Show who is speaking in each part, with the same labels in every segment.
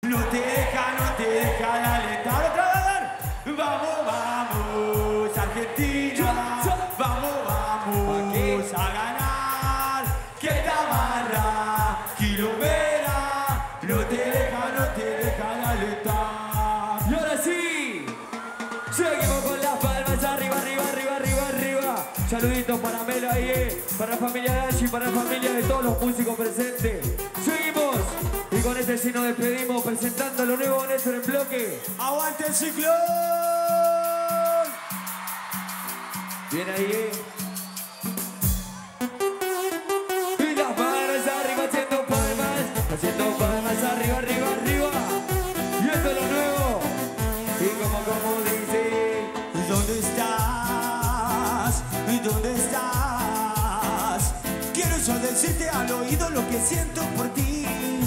Speaker 1: no te deja de alentar otra vez. Vamos, vamos, Argentina, vamos, vamos a ganar. Que esta barra quilomera no te deja de alentar.
Speaker 2: Y ahora sí, seguimos con las palmas arriba, arriba, arriba, arriba, arriba. Saluditos para Melo ahí, para la familia de Ashi, para la familia de todos los músicos presentes. Seguimos y con este sí nos despedimos presentando lo nuevo Néstor en bloque.
Speaker 1: ¡Aguante el ciclón!
Speaker 2: Bien ahí, Y las palmas arriba haciendo palmas arriba, arriba, arriba. Y esto es lo nuevo. Y como dice,
Speaker 1: ¿Dónde estás? ¿Dónde estás? Quiero yo decirte al oído lo que siento por ti.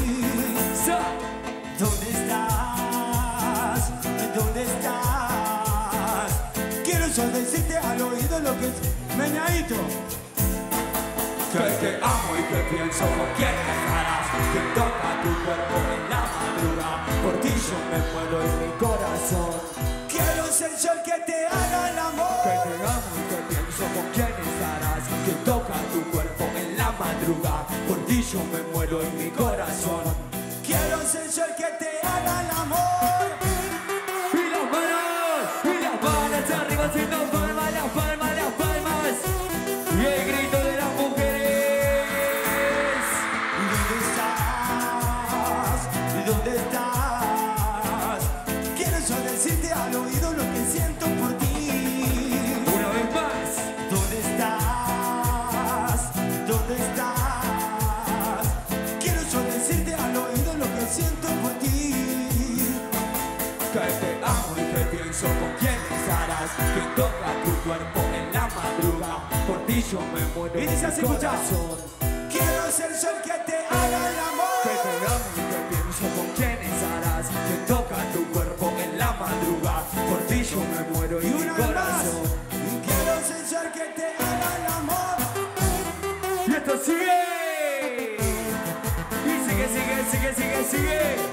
Speaker 1: ¿Dónde estás? ¿Dónde estás? Quiero yo decirte al oído lo que... Meñadito.
Speaker 2: que te amo y que pienso con quién estarás, que toca tu cuerpo en la madrugada, por ti yo me muero en mi corazón.
Speaker 1: Quiero ser yo el que te haga el amor.
Speaker 2: Que te amo y que pienso con quién estarás, que toca tu cuerpo en la madrugada, por ti yo me muero en mi corazón.
Speaker 1: Quiero ser yo el que te haga el amor.
Speaker 2: Y las manos arriba haciendo palmas, las palmas, las palmas. Y el grito de las mujeres.
Speaker 1: ¿Dónde estás? ¿Dónde estás? Quiero yo decirte al oído lo que siento por ti.
Speaker 2: Una vez más.
Speaker 1: ¿Dónde estás? ¿Dónde estás? Quiero yo decirte al oído lo que siento por ti.
Speaker 2: Que te amo y que pienso con quién estarás, que toca tu cuerpo en la madrugada, por ti yo me muero
Speaker 1: Y
Speaker 2: en
Speaker 1: dice
Speaker 2: mi
Speaker 1: así, escucha.
Speaker 2: corazón.
Speaker 1: Quiero ser yo el que te haga el
Speaker 2: Que te
Speaker 1: amor.
Speaker 2: amo y que pienso con quién estarás, que toca tu cuerpo en la madrugada, por ti yo me muero
Speaker 1: Y
Speaker 2: en mi
Speaker 1: una vez más.
Speaker 2: corazón.
Speaker 1: Quiero ser yo el que te haga el amor.
Speaker 2: Y esto sigue. Y sigue, sigue, sigue, sigue, sigue.